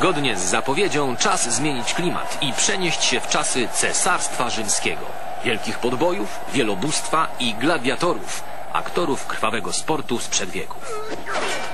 Zgodnie z zapowiedzią czas zmienić klimat i przenieść się w czasy Cesarstwa Rzymskiego. Wielkich podbojów, wielobóstwa i gladiatorów, aktorów krwawego sportu sprzed wieków.